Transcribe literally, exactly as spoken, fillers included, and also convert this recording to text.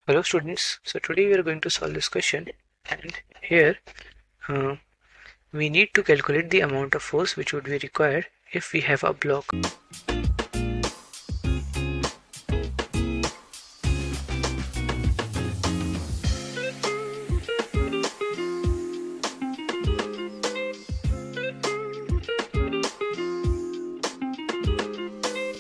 Hello students, so today we are going to solve this question, and here uh, we need to calculate the amount of force which would be required if we have a block